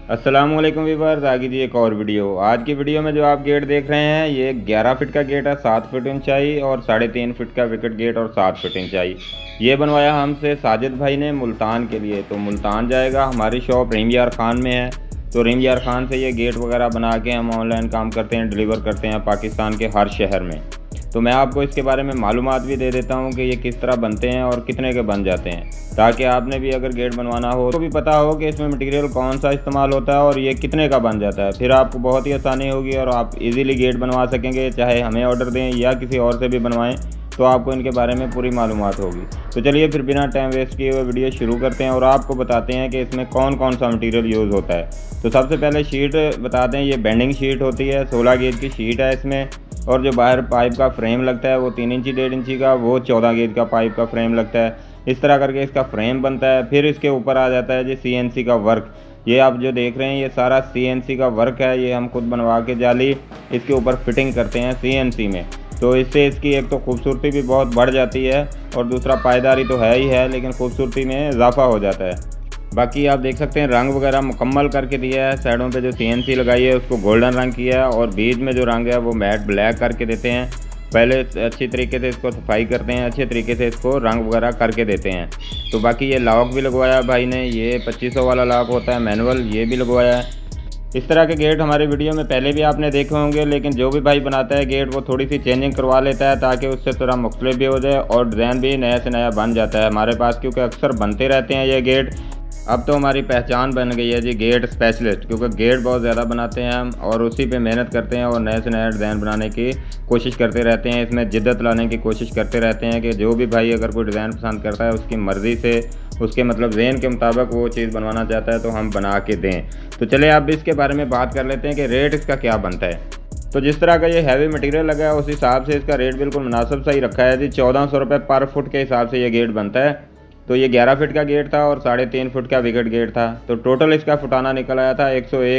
अस्सलाम वालेकुम व्यूअर्स, आगे जी एक और वीडियो। आज की वीडियो में जो आप गेट देख रहे हैं ये 11 फीट का गेट है, 7 फीट ऊंचाई और 3.5 फीट का विकेट गेट और 7 फीट ऊंचाई। ये बनवाया हमसे साजिद भाई ने मुल्तान के लिए। तो मुल्तान जाएगा, हमारी शॉप रिम यार खान में है। तो रिम यार खान से ये गेट वगैरह बना के हम ऑनलाइन काम करते हैं, डिलीवर करते हैं पाकिस्तान के हर शहर में। तो मैं आपको इसके बारे में मालूमात भी दे देता हूँ कि ये किस तरह बनते हैं और कितने के बन जाते हैं, ताकि आपने भी अगर गेट बनवाना हो तो भी पता हो कि इसमें मटेरियल कौन सा इस्तेमाल होता है और ये कितने का बन जाता है। फिर आपको बहुत ही आसानी होगी और आप इजीली गेट बनवा सकेंगे, चाहे हमें ऑर्डर दें या किसी और से भी बनवाएं, तो आपको इनके बारे में पूरी मालूमात होगी। तो चलिए फिर बिना टाइम वेस्ट किए हुए वीडियो शुरू करते हैं और आपको बताते हैं कि इसमें कौन कौन सा मटेरियल यूज़ होता है। तो सबसे पहले शीट बताते हैं। ये बेंडिंग शीट होती है, 16 गेज की शीट है इसमें। और जो बाहर पाइप का फ्रेम लगता है वो 3 इंची 1.5 इंची का, वो 14 गेज का पाइप का फ्रेम लगता है। इस तरह करके इसका फ्रेम बनता है। फिर इसके ऊपर आ जाता है जी CNC का वर्क। ये आप जो देख रहे हैं ये सारा CNC का वर्क है। ये हम खुद बनवा के जाली इसके ऊपर फिटिंग करते हैं CNC में। तो इससे इसकी एक तो खूबसूरती भी बहुत बढ़ जाती है और दूसरा पायदारी तो है ही है, लेकिन खूबसूरती में इजाफा हो जाता है। बाकी आप देख सकते हैं रंग वगैरह मुकम्मल करके दिया है। साइडों पे जो CNC लगाई है उसको गोल्डन रंग किया है और बीच में जो रंग है वो मैट ब्लैक करके देते हैं। पहले अच्छी तरीके से इसको सफाई करते हैं, अच्छे तरीके से इसको रंग वगैरह करके देते हैं। तो बाकी ये लॉक भी लगवाया भाई ने, ये 2500 वाला लॉक होता है मैनुअल, ये भी लगवाया है। इस तरह के गेट हमारे वीडियो में पहले भी आपने देखे होंगे, लेकिन जो भी भाई बनाता है गेट वो थोड़ी सी चेंजिंग करवा लेता है ताकि उससे थोड़ा मुख्तलिफ भी हो जाए और डिज़ाइन भी नया से नया बन जाता है हमारे पास, क्योंकि अक्सर बनते रहते हैं ये गेट। अब तो हमारी पहचान बन गई है जी गेट स्पेशलिस्ट, क्योंकि गेट बहुत ज़्यादा बनाते हैं हम और उसी पे मेहनत करते हैं और नए से नया डिज़ाइन बनाने की कोशिश करते रहते हैं। इसमें जिद्दत लाने की कोशिश करते रहते हैं कि जो भी भाई अगर कोई डिज़ाइन पसंद करता है उसकी मर्ज़ी से, उसके मतलब ज़हन के मुताबिक वो चीज़ बनवाना चाहता है तो हम बना के दें। तो चलिए अब इसके बारे में बात कर लेते हैं कि रेट इसका क्या बनता है। तो जिस तरह का ये हैवी मटेरियल लगा है उस हिसाब से इसका रेट बिल्कुल मुनासिब सही रखा है जी। 1400 रुपये पर फुट के हिसाब से ये गेट बनता है। तो ये 11 फीट का गेट था और 3.5 फीट का विकेट गेट था। तो टोटल इसका फुटाना निकल आया था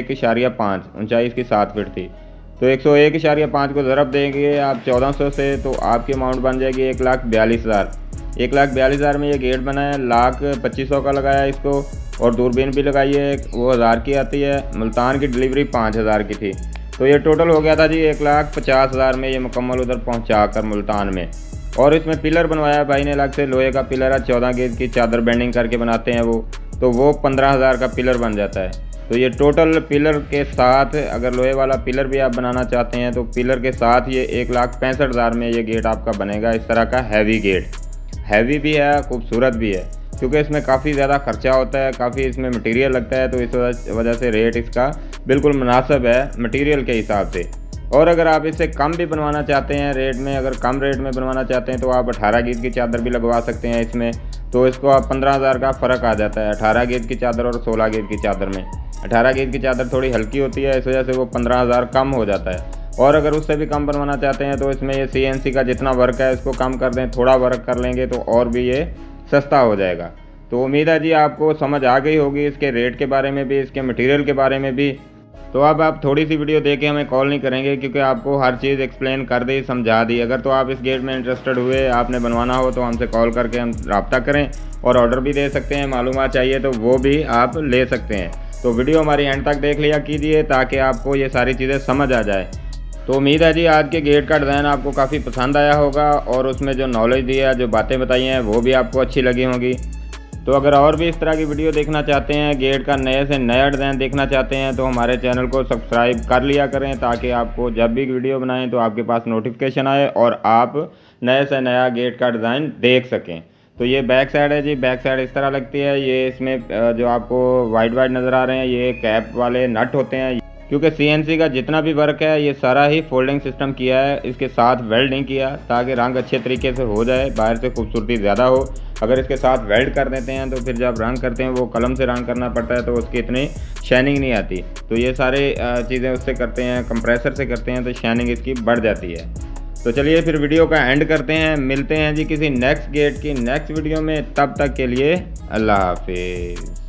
101.5, ऊंचाई इसकी 7 फीट थी। तो 101.5 को ज़रब देंगे आप 1400 से, तो आपकी अमाउंट बन जाएगी 1,42,000। 1,42,000 में ये गेट बना है। लाख 2500 का लगाया इसको और दूरबीन भी लगाई है, वो 1000 की आती है। मुल्तान की डिलीवरी 5000 की थी। तो ये टोटल हो गया था जी 1,50,000 में ये मुकम्मल उधर पहुँचा कर मुल्तान में। और इसमें पिलर बनवाया भाई ने अलग से, लोहे का पिलर है, 14 गेज की चादर बेंडिंग करके बनाते हैं वो, तो वो 15,000 का पिलर बन जाता है। तो ये टोटल पिलर के साथ अगर लोहे वाला पिलर भी आप बनाना चाहते हैं तो पिलर के साथ ये 1,65,000 में ये गेट आपका बनेगा। इस तरह का हैवी गेट, हैवी भी है, खूबसूरत भी है, क्योंकि इसमें काफ़ी ज़्यादा खर्चा होता है, काफ़ी इसमें मटेरियल लगता है। तो इस वजह से रेट इसका बिल्कुल मुनासिब है मटेरियल के हिसाब से। और अगर आप इससे कम भी बनवाना चाहते हैं रेट में, अगर कम रेट में बनवाना चाहते हैं तो आप 18 गेज की चादर भी लगवा सकते हैं इसमें। तो इसको आप 15,000 का फ़र्क आ जाता है 18 गेज की चादर और 16 गेज की चादर में। 18 गेज की चादर थोड़ी हल्की होती है, इस वजह से वो 15,000 कम हो जाता है। और अगर उससे भी कम बनवाना चाहते हैं तो इसमें ये CNC का जितना वर्क है इसको कम कर दें, थोड़ा वर्क कर लेंगे तो और भी ये सस्ता हो जाएगा। तो उम्मीद है जी आपको समझ आ गई होगी इसके रेट के बारे में भी, इसके मटेरियल के बारे में भी। तो अब आप थोड़ी सी वीडियो देख के हमें कॉल नहीं करेंगे, क्योंकि आपको हर चीज़ एक्सप्लेन कर दी, समझा दी। अगर तो आप इस गेट में इंटरेस्टेड हुए, आपने बनवाना हो तो हमसे कॉल करके हम रब्ता करें और ऑर्डर भी दे सकते हैं। मालूमात चाहिए तो वो भी आप ले सकते हैं। तो वीडियो हमारी एंड तक देख लिया कीजिए ताकि आपको ये सारी चीज़ें समझ आ जाए। तो उम्मीद है जी आज के गेट का डिज़ाइन आपको काफ़ी पसंद आया होगा और उसमें जो नॉलेज दी है, जो बातें बताई हैं वो भी आपको अच्छी लगी होंगी। तो अगर और भी इस तरह की वीडियो देखना चाहते हैं, गेट का नए से नया डिज़ाइन देखना चाहते हैं, तो हमारे चैनल को सब्सक्राइब कर लिया करें ताकि आपको जब भी वीडियो बनाएं तो आपके पास नोटिफिकेशन आए और आप नए से नया गेट का डिज़ाइन देख सकें। तो ये बैक साइड है जी, बैक साइड इस तरह लगती है। ये इसमें जो आपको वाइट वाइट नज़र आ रहे हैं ये कैप वाले नट होते हैं, क्योंकि CNC का जितना भी वर्क है ये सारा ही फोल्डिंग सिस्टम किया है, इसके साथ वेल्ड नहीं किया ताकि रंग अच्छे तरीके से हो जाए, बाहर से खूबसूरती ज़्यादा हो। अगर इसके साथ वेल्ड कर देते हैं तो फिर जब रंग करते हैं वो कलम से रंग करना पड़ता है तो उसकी इतनी शाइनिंग नहीं आती। तो ये सारे चीज़ें उससे करते हैं, कंप्रेसर से करते हैं, तो शाइनिंग इसकी बढ़ जाती है। तो चलिए फिर वीडियो का एंड करते हैं, मिलते हैं जी किसी नेक्स्ट गेट की नेक्स्ट वीडियो में। तब तक के लिए अल्लाह हाफिज़।